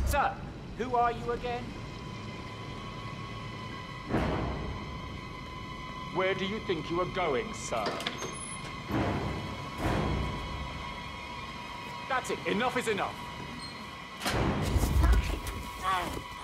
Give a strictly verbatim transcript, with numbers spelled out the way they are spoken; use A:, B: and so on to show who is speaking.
A: Sir, who are you again? Where do you think you are going, sir? That's it. Enough is enough.